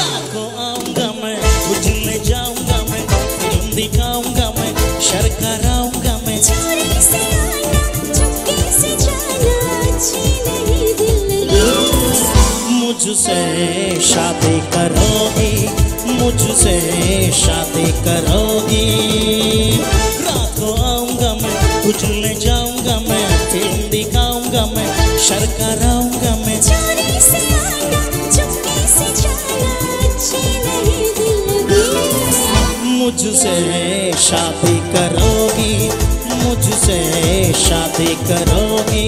रात को आऊंगा मैं, तुझे ले जाऊंगा मैं, फिल्म दिखाऊंगा मैं, शर कराऊंगा मैं। चोरी से आना, चुपके से जाना, अच्छी नहीं दिल लगी। मुझसे शादी करोगी, मुझसे शादी करोगी। रात को आऊंगा मैं, तुझे ले जाऊंगा मैं, फिल्म दिखाऊंगा मैं, शर कराऊंगा मैं। चोरी से आना, चुपके से जाना, अच्छी नहीं दिल लगी। मुझसे शादी करोगी, मुझसे शादी करोगी।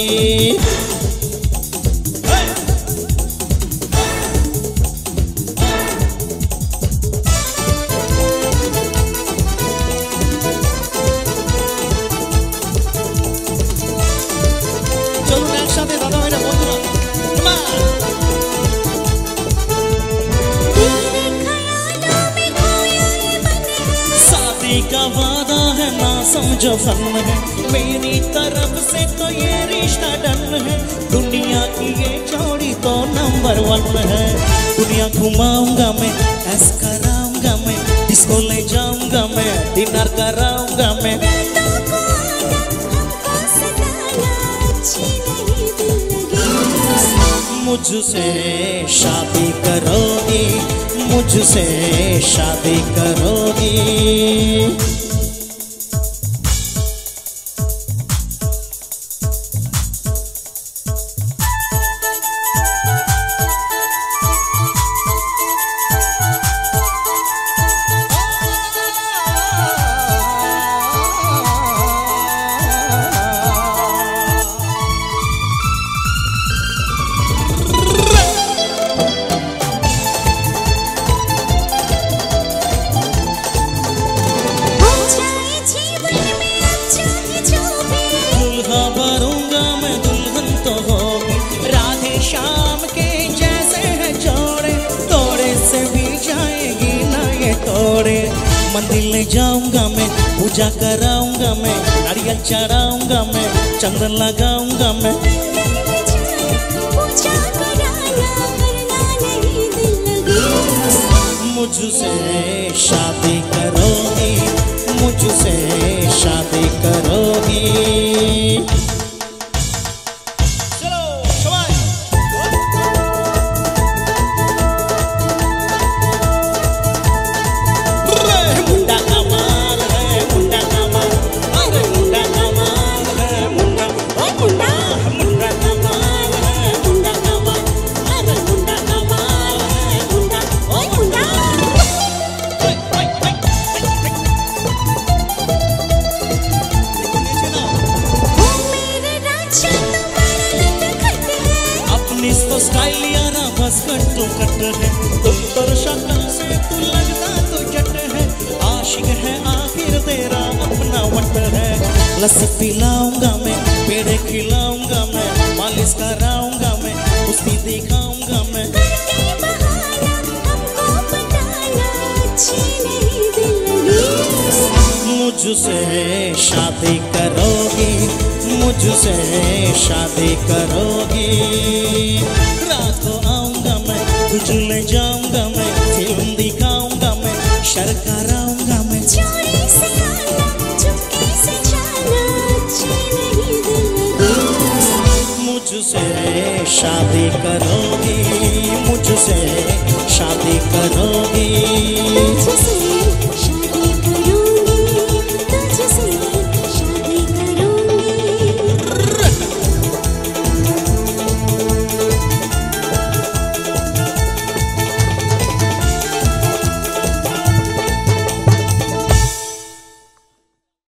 का वादा है ना समझो फन है, मेरी तरफ से तो ये रिश्ता डन है। दुनिया की ये जोड़ी तो नंबर 1 है। दुनिया घुमाऊंगा मैं, ऐस कराऊंगा मैं, डिस्को ले जाऊंगा मैं, डिनर कराऊंगा मैं। मुझसे शादी करोगी, मुझसे शादी करोगी। शाम के जैसे है जोड़े, तोड़े से भी जाएगी ना ये तोड़े। मंदिर ले जाऊंगा मैं, पूजा कराऊंगा मैं, नारियल चढ़ाऊंगा मैं, चंदन लगाऊंगा मैं। मुझसे शादी करोगी, मुझसे शादी करोगी। स्टाइल यारा बस कट तो कट है, तुम तो शक्ल से तू लगता तो जट है। आशिक है आखिर तेरा अपना वट है। लस्सी पिलाऊंगा मैं, पेड़े खिलाऊंगा मैं, मालिश कराऊंगा मैं, उसकी दिखाऊंगा मैं। मुझसे शादी करोगी, मुझसे शादी करोगी। रात को आऊंगा मैं, तुझे ले जाऊंगा मैं, फिल्म दिखाऊंगा मैं, शर कराऊंगा मैं। चोरी से आना, चुपके से जाना, अच्छी नहीं दिल लगी। मुझसे शादी करोगी, मुझसे